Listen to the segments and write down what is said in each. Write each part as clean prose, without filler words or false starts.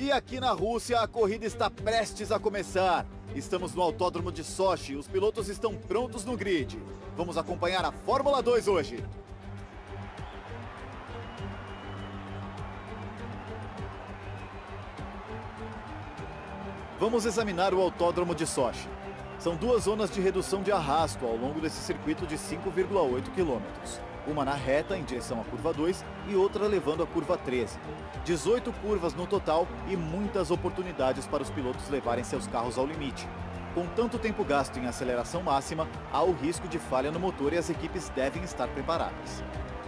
E aqui na Rússia, a corrida está prestes a começar. Estamos no Autódromo de Sochi, os pilotos estão prontos no grid. Vamos acompanhar a Fórmula 2 hoje. Vamos examinar o Autódromo de Sochi. São duas zonas de redução de arrasto ao longo desse circuito de 5,8 quilômetros. Uma na reta em direção à curva 2 e outra levando à curva 13. 18 curvas no total e muitas oportunidades para os pilotos levarem seus carros ao limite. Com tanto tempo gasto em aceleração máxima, há o risco de falha no motor e as equipes devem estar preparadas.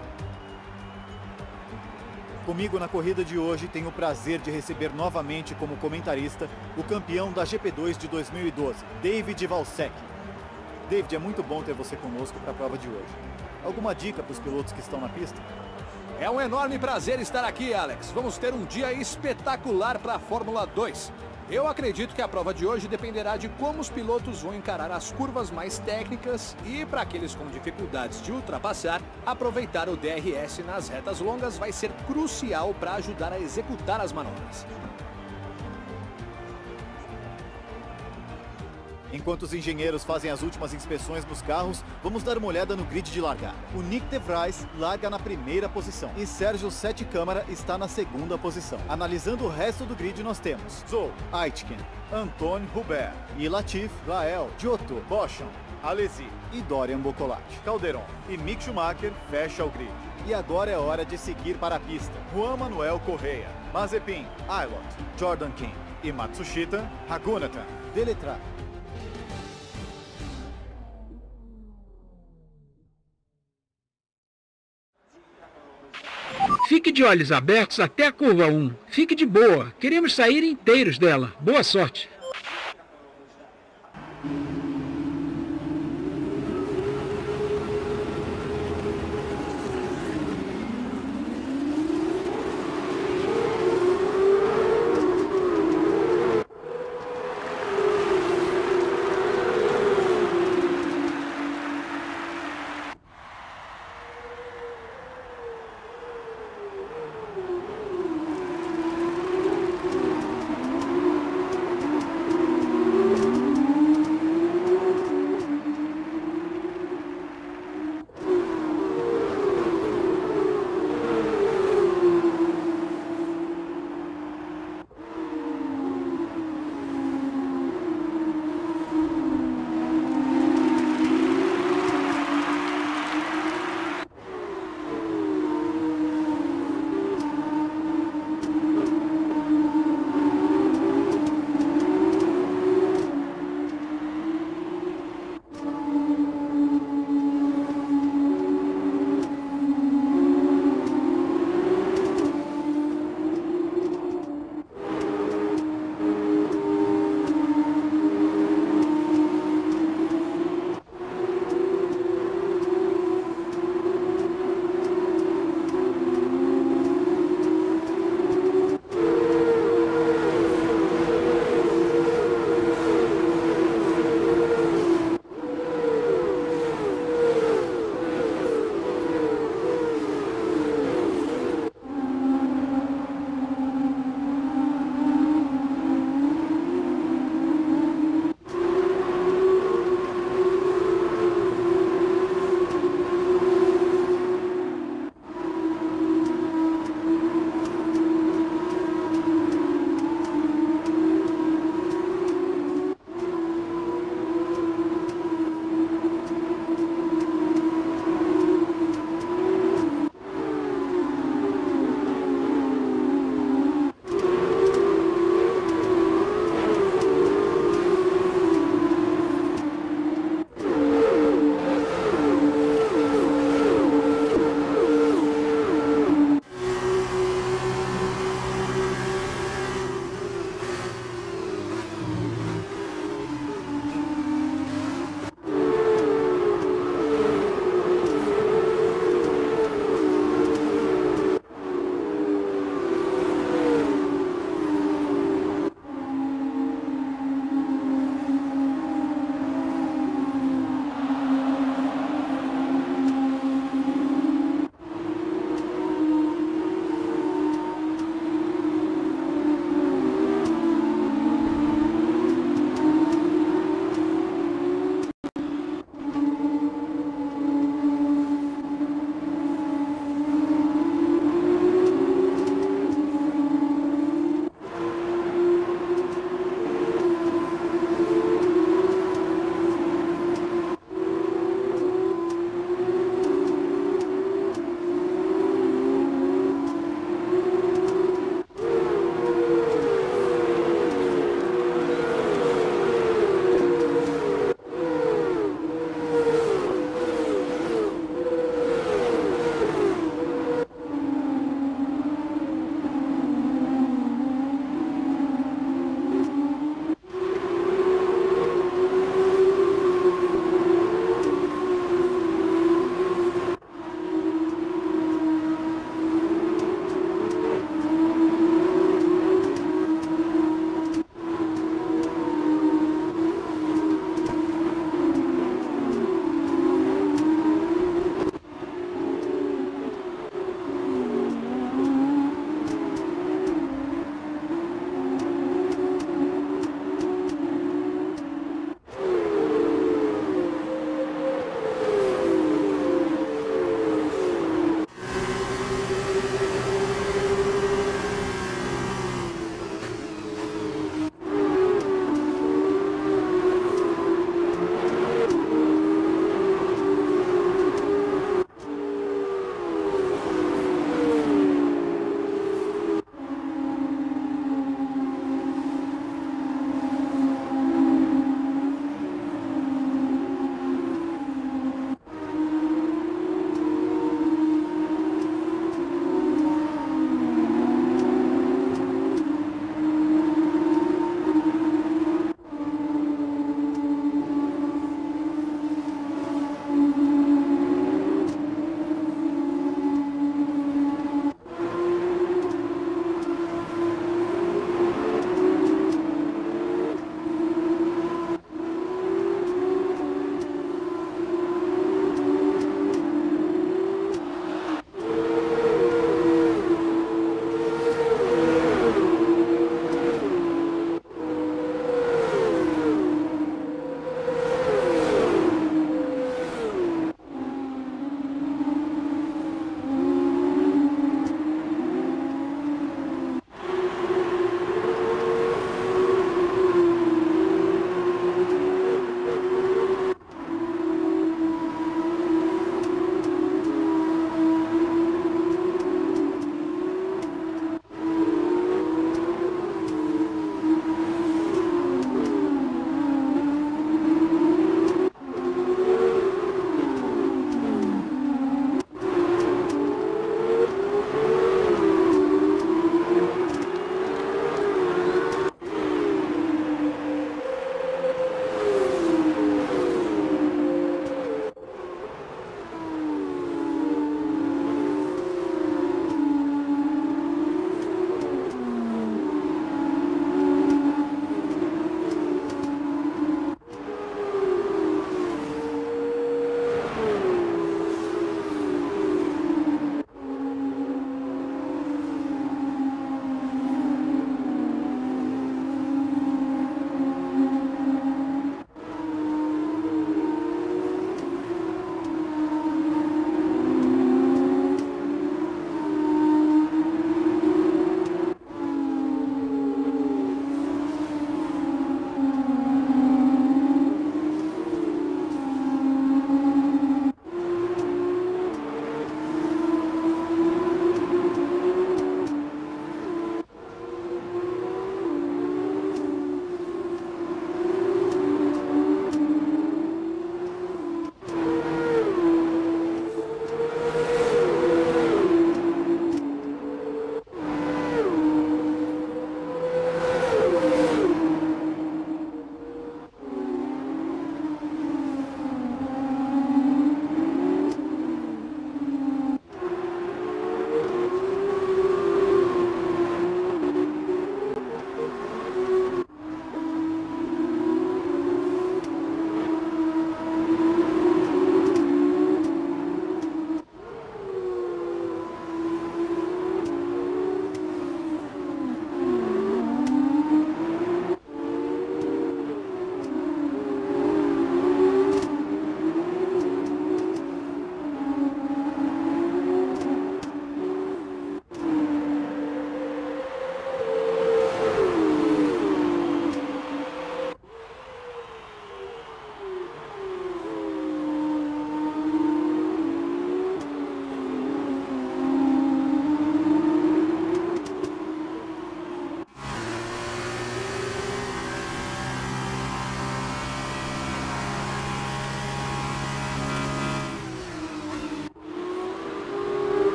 Comigo na corrida de hoje tenho o prazer de receber novamente como comentarista o campeão da GP2 de 2012, David Valsecchi. David, é muito bom ter você conosco para a prova de hoje. Alguma dica para os pilotos que estão na pista? É um enorme prazer estar aqui, Alex. Vamos ter um dia espetacular para a Fórmula 2. Eu acredito que a prova de hoje dependerá de como os pilotos vão encarar as curvas mais técnicas e, para aqueles com dificuldades de ultrapassar, aproveitar o DRS nas retas longas vai ser crucial para ajudar a executar as manobras. Enquanto os engenheiros fazem as últimas inspeções nos carros, vamos dar uma olhada no grid de largada. O Nick de Vries larga na primeira posição e Sérgio Sete Câmara está na segunda posição. Analisando o resto do grid, nós temos Zhou Aitken, Antoine Hubert, Latif, Lael, Giotto, Boschan, Alesi e Dorian Boccolati. Calderon e Mick Schumacher fecha o grid. E agora é hora de seguir para a pista. Juan Manuel Correia, Mazepin, Aylot, Jordan King e Matsushita Hagunatan. Deletrar. Fique de olhos abertos até a curva 1. Fique de boa. Queremos sair inteiros dela. Boa sorte.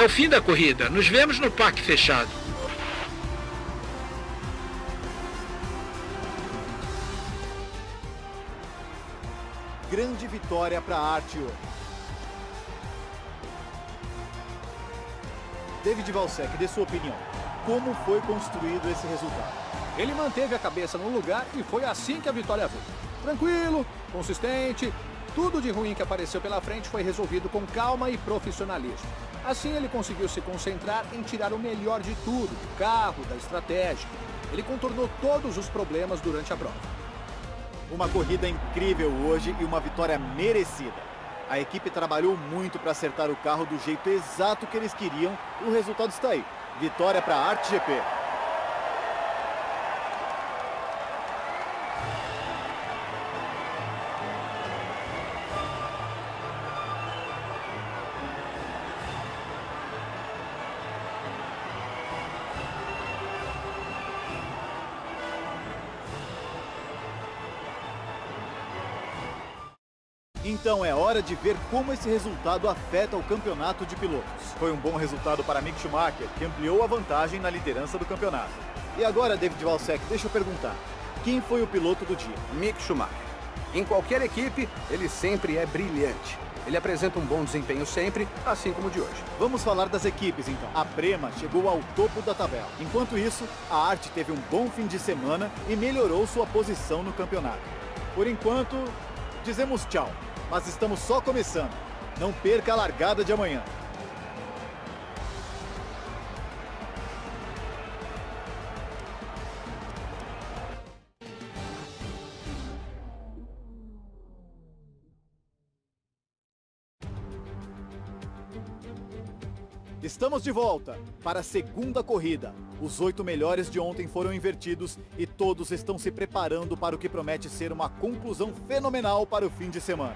o fim da corrida. Nos vemos no parque fechado. Grande vitória para a Arte hoje. David Valsec, dê sua opinião. Como foi construído esse resultado? Ele manteve a cabeça no lugar e foi assim que a vitória veio. Tranquilo, consistente, tudo de ruim que apareceu pela frente foi resolvido com calma e profissionalismo. Assim ele conseguiu se concentrar em tirar o melhor de tudo, do carro, da estratégia. Ele contornou todos os problemas durante a prova. Uma corrida incrível hoje e uma vitória merecida. A equipe trabalhou muito para acertar o carro do jeito exato que eles queriam e o resultado está aí. Vitória para a Arte GP. Então é hora de ver como esse resultado afeta o campeonato de pilotos. Foi um bom resultado para Mick Schumacher, que ampliou a vantagem na liderança do campeonato. E agora, David Valsec, deixa eu perguntar. Quem foi o piloto do dia? Mick Schumacher. Em qualquer equipe, ele sempre é brilhante. Ele apresenta um bom desempenho sempre, assim como o de hoje. Vamos falar das equipes, então. A Prema chegou ao topo da tabela. Enquanto isso, a Arte teve um bom fim de semana e melhorou sua posição no campeonato. Por enquanto, dizemos tchau. Mas estamos só começando. Não perca a largada de amanhã. Estamos de volta para a segunda corrida. Os 8 melhores de ontem foram invertidos e todos estão se preparando para o que promete ser uma conclusão fenomenal para o fim de semana.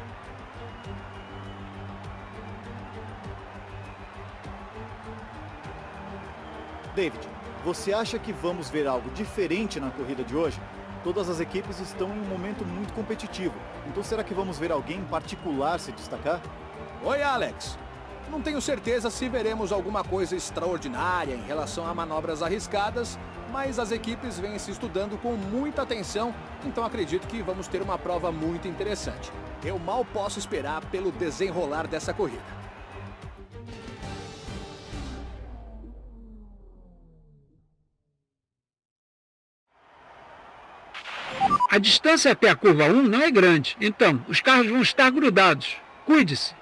David, você acha que vamos ver algo diferente na corrida de hoje? Todas as equipes estão em um momento muito competitivo. Então será que vamos ver alguém em particular se destacar? Oi, Alex. Não tenho certeza se veremos alguma coisa extraordinária em relação a manobras arriscadas, mas as equipes vêm se estudando com muita atenção, então acredito que vamos ter uma prova muito interessante. Eu mal posso esperar pelo desenrolar dessa corrida. A distância até a curva 1 não é grande, então os carros vão estar grudados. Cuide-se.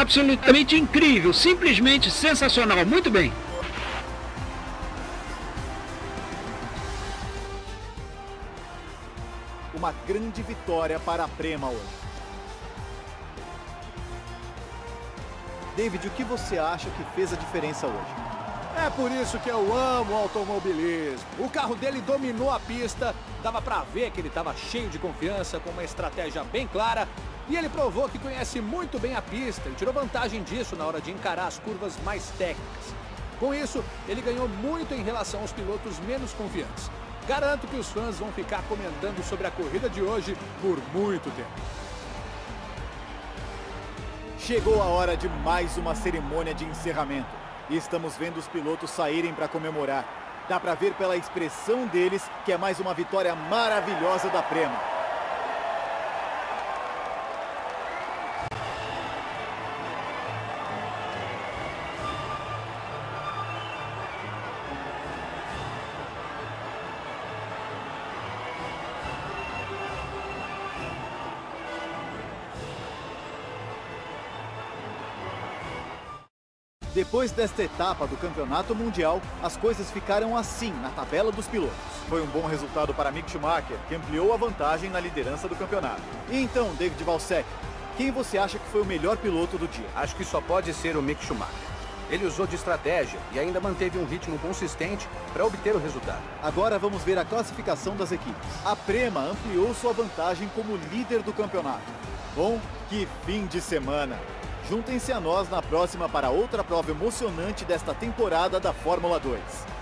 Absolutamente incrível, simplesmente sensacional. Muito bem. Uma grande vitória para a Prema hoje. David, o que você acha que fez a diferença hoje? É por isso que eu amo o automobilismo. O carro dele dominou a pista, dava pra ver que ele estava cheio de confiança, com uma estratégia bem clara, e ele provou que conhece muito bem a pista e tirou vantagem disso na hora de encarar as curvas mais técnicas. Com isso, ele ganhou muito em relação aos pilotos menos confiantes. Garanto que os fãs vão ficar comentando sobre a corrida de hoje por muito tempo. Chegou a hora de mais uma cerimônia de encerramento. E estamos vendo os pilotos saírem para comemorar. Dá para ver pela expressão deles que é mais uma vitória maravilhosa da Prema. Depois desta etapa do Campeonato Mundial, as coisas ficaram assim na tabela dos pilotos. Foi um bom resultado para Mick Schumacher, que ampliou a vantagem na liderança do campeonato. E então, David Valsec, quem você acha que foi o melhor piloto do dia? Acho que só pode ser o Mick Schumacher. Ele usou de estratégia e ainda manteve um ritmo consistente para obter o resultado. Agora vamos ver a classificação das equipes. A Prema ampliou sua vantagem como líder do campeonato. Bom, que fim de semana! Juntem-se a nós na próxima para outra prova emocionante desta temporada da Fórmula 2.